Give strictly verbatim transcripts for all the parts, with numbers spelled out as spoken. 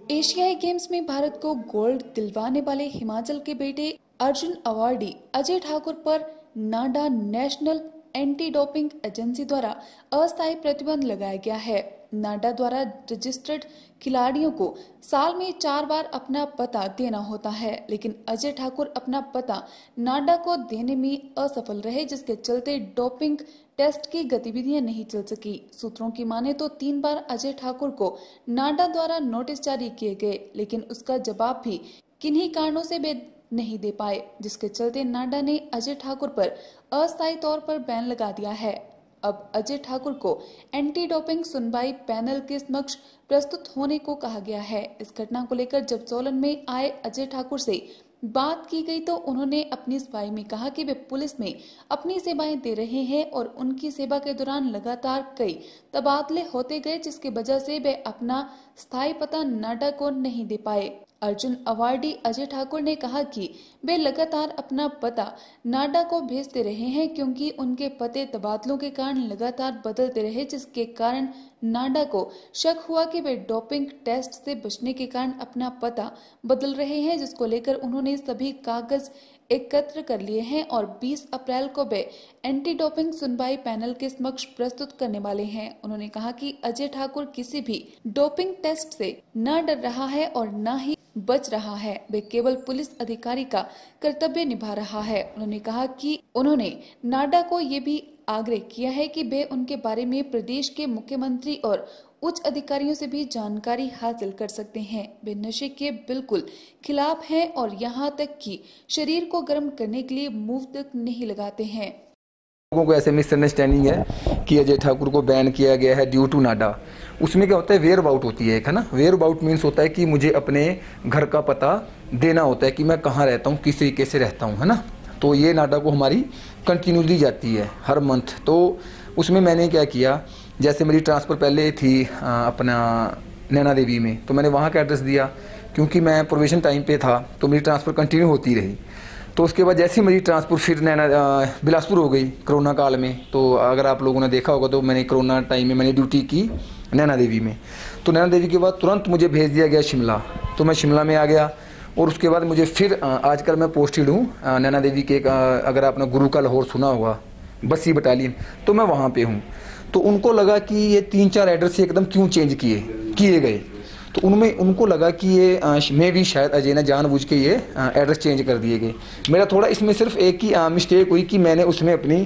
एशियाई गेम्स में भारत को गोल्ड दिलवाने वाले हिमाचल के बेटे अर्जुन अवार्डी अजय ठाकुर पर NADA national anti doping agency द्वारा अस्थायी प्रतिबंध लगाया गया है। नाडा द्वारा रजिस्टर्ड खिलाड़ियों को साल में चार बार अपना पता देना होता है, लेकिन अजय ठाकुर अपना पता नाडा को देने में असफल रहे, जिसके चलते डोपिंग टेस्ट की गतिविधियां नहीं चल सकी। सूत्रों की माने तो तीन बार अजय ठाकुर को नाडा द्वारा नोटिस जारी किए गए, लेकिन उसका जवाब भी किन्हीं कारणों से वे नहीं दे पाए, जिसके चलते नाडा ने अजय ठाकुर पर अस्थायी तौर पर बैन लगा दिया है। अब अजय ठाकुर को एंटी डोपिंग सुनवाई पैनल के समक्ष प्रस्तुत होने को कहा गया है। इस घटना को लेकर जब सोलन में आए अजय ठाकुर से बात की गई तो उन्होंने अपनी सफाई में कहा कि वे पुलिस में अपनी सेवाएं दे रहे हैं और उनकी सेवा के दौरान लगातार कई तबादले होते गए, जिसकी वजह से वे अपना स्थायी पता नाडा को नहीं दे पाए। अर्जुन अवार्डी अजय ठाकुर ने कहा कि वे लगातार अपना पता नाडा को भेजते रहे हैं, क्योंकि उनके पते तबादलों के कारण लगातार बदलते रहे, जिसके कारण नाडा को शक हुआ कि वे डोपिंग टेस्ट से बचने के कारण अपना पता बदल रहे हैं, जिसको लेकर उन्होंने सभी कागज एकत्र कर लिए हैं और बीस अप्रैल को वे एंटी डोपिंग सुनवाई पैनल के समक्ष प्रस्तुत करने वाले हैं। उन्होंने कहा कि अजय ठाकुर किसी भी डोपिंग टेस्ट से न डर रहा है और न ही बच रहा है, वे केवल पुलिस अधिकारी का कर्तव्य निभा रहा है। उन्होंने कहा कि उन्होंने नाडा को ये भी आग्रह किया है कि वे उनके बारे में प्रदेश के मुख्यमंत्री और उच्च अधिकारियों से भी जानकारी हासिल कर सकते हैं। वे नशे के बिल्कुल खिलाफ हैं और यहाँ तक कि शरीर को गर्म करने के लिए मुंह तक नहीं लगाते हैं। लोगों को ऐसे मिसअंडरस्टैंडिंग है कि अजय ठाकुर को बैन किया गया है ड्यू टू नाडा। उसमें क्या होता है, वेयर अबाउट होती है एक, है ना। वेयर अबाउट मीन्स होता है कि मुझे अपने घर का पता देना होता है कि मैं कहाँ रहता हूँ, किस तरीके से रहता हूँ, है ना। तो ये नाडा को हमारी कंटिन्यूसली जाती है हर मंथ। तो उसमें मैंने क्या किया, जैसे मेरी ट्रांसफ़र पहले थी आ, अपना नैना देवी में, तो मैंने वहाँ का एड्रेस दिया, क्योंकि मैं प्रोविजन टाइम पे था तो मेरी ट्रांसफ़र कंटिन्यू होती रही। तो उसके बाद जैसे ही मेरी ट्रांसफ़र फिर नैना बिलासपुर हो गई कोरोना काल में। तो अगर आप लोगों ने देखा होगा तो मैंने कोरोना टाइम में मैंने ड्यूटी की नैना देवी में। तो नैना देवी के बाद तुरंत मुझे भेज दिया गया शिमला, तो मैं शिमला में आ गया। और उसके बाद मुझे फिर आजकल मैं पोस्टेड हूँ नैना देवी के, अगर आपने गुरु का लाहौर सुना होगा, बस्सी बटालियन, तो मैं वहाँ पे हूँ। तो उनको लगा कि ये तीन चार एड्रेस एकदम क्यों चेंज किए किए गए, तो उनमें उनको लगा कि ये मैं भी शायद अजय ने जानबूझ के ये एड्रेस चेंज कर दिए गए। मेरा थोड़ा इसमें सिर्फ एक ही मिस्टेक हुई कि मैंने उसमें अपनी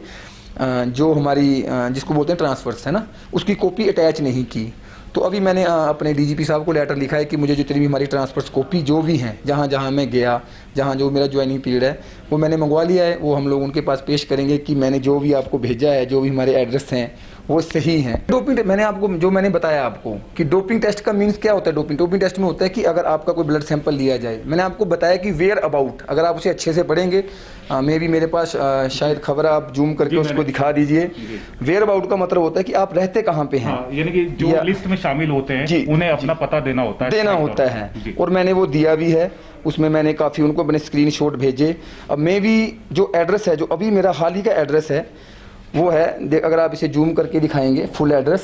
जो हमारी जिसको बोलते हैं ट्रांसफर्स, है ना, उसकी कॉपी अटैच नहीं की। तो अभी मैंने अपने डीजीपी साहब को लेटर लिखा है कि मुझे जितनी भी हमारी ट्रांसफर्स कॉपी जो भी हैं, जहाँ जहाँ मैं गया, जहाँ जो मेरा ज्वाइनिंग पीरियड है, वो मैंने मंगवा लिया है। वो हम लोग उनके पास पेश करेंगे कि मैंने जो भी आपको भेजा है, जो भी हमारे एड्रेस हैं वो सही हैं। डोपिंग मैंने आपको जो मैंने बताया आपको कि डोपिंग टेस्ट का मीन्स क्या होता है। डोपिंग डोपिंग टेस्ट में होता है कि अगर आपका कोई ब्लड सैंपल लिया जाए, मैंने आपको बताया कि वेयर अबाउट, अगर आप उसे अच्छे से पढ़ेंगे, मे भी मेरे पास आ, शायद खबर आप जूम करके उसको दिखा दीजिए। वेयर अबाउट का मतलब होता है कि आप रहते कहाँ पे हैं, यानी कि जो लिस्ट में शामिल होते हैं उन्हें अपना पता देना होता है देना होता है और मैंने वो दिया भी है। उसमें मैंने काफ़ी उनको अपने स्क्रीनशॉट भेजे। अब मे भी जो एड्रेस है, जो अभी मेरा हाल ही का एड्रेस है वो है, देख अगर आप इसे जूम करके दिखाएंगे फुल एड्रेस,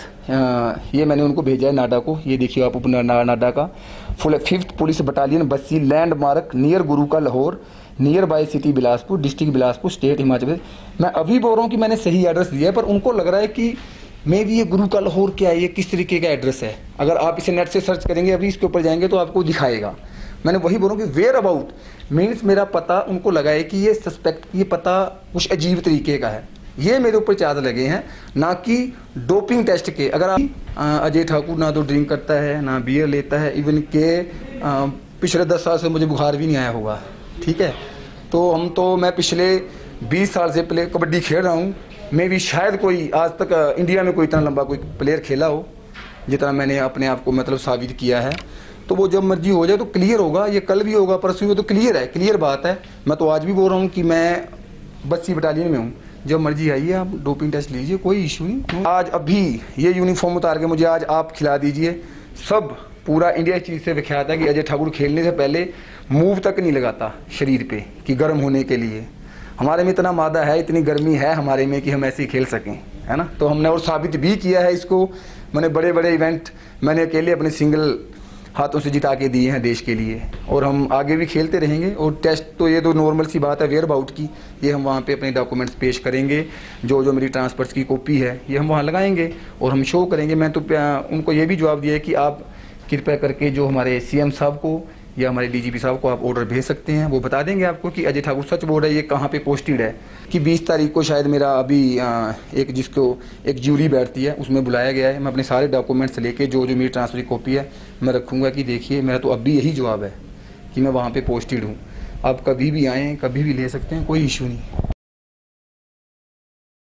ये मैंने उनको भेजा है नाडा को। ये देखिए आप अपना ना, नाडा का full, fifth police battalion Bassi, landmark near Guru ka Lahore, near by city Bilaspur, district Bilaspur, state Himachal Pradesh. मैं अभी बोल रहा हूँ कि मैंने सही एड्रेस दिया है, पर उनको लग रहा है कि मे भी ये गुरु का लाहौर क्या है, ये किस तरीके का एड्रेस है। अगर आप इसे नेट से सर्च करेंगे, अभी इसके ऊपर जाएंगे तो आपको दिखाएगा। मैंने वही बोला कि वेयर अबाउट मीन्स मेरा पता उनको लगा है कि ये सस्पेक्ट, ये पता कुछ अजीब तरीके का है, ये मेरे ऊपर चार्ज लगे हैं, ना कि डोपिंग टेस्ट के। अगर आप अजय ठाकुर ना तो ड्रिंक करता है, ना बियर लेता है, इवन के पिछले दस साल से मुझे बुखार भी नहीं आया होगा, ठीक है। तो हम तो मैं पिछले बीस साल से प्ले कबड्डी खेल रहा हूँ। मैं भी शायद कोई आज तक इंडिया में कोई इतना लंबा कोई प्लेयर खेला हो जितना मैंने अपने आप को मतलब साबित किया है। तो वो जब मर्जी हो जाए तो क्लियर होगा, ये कल भी होगा, परसों में तो क्लियर है, क्लियर बात है। मैं तो आज भी बोल रहा हूँ कि मैं बस्सी बटालियन में हूँ, जब मर्जी आइए आप डोपिंग टेस्ट लीजिए, कोई इशू नहीं। आज अभी ये यूनिफॉर्म उतार के मुझे आज आप खिला दीजिए। सब पूरा इंडिया इस चीज़ से विख्यात है कि अजय ठाकुर खेलने से पहले मूव तक नहीं लगाता शरीर पे कि गर्म होने के लिए। हमारे में इतना मादा है, इतनी गर्मी है हमारे में कि हम ऐसे ही खेल सकें, है ना। तो हमने और साबित भी किया है इसको। मैंने बड़े बड़े इवेंट मैंने अकेले अपने सिंगल हाथों से जिता के दिए हैं देश के लिए, और हम आगे भी खेलते रहेंगे। और टेस्ट तो ये तो नॉर्मल सी बात है, वेयर अबाउट की, ये हम वहाँ पे अपने डॉक्यूमेंट्स पेश करेंगे, जो जो मेरी ट्रांसफर्स की कॉपी है ये हम वहाँ लगाएंगे और हम शो करेंगे। मैं तो उनको ये भी जवाब दिया है कि आप कृपया करके जो हमारे सीएम साहब को या हमारे डीजीपी साहब को आप ऑर्डर भेज सकते हैं, वो बता देंगे आपको कि अजय ठाकुर सच बोल रहा है, ये कहाँ पे पोस्टेड है। कि बीस तारीख को शायद मेरा अभी एक जिसको एक ज्यूरी बैठती है उसमें बुलाया गया है। मैं अपने सारे डॉक्यूमेंट्स लेके जो जो मेरी ट्रांसफर की कॉपी है मैं रखूँगा कि देखिए मेरा तो अब भी यही जवाब है कि मैं वहाँ पर पोस्टेड हूँ, आप कभी भी आएँ, कभी भी ले सकते हैं, कोई इशू नहीं।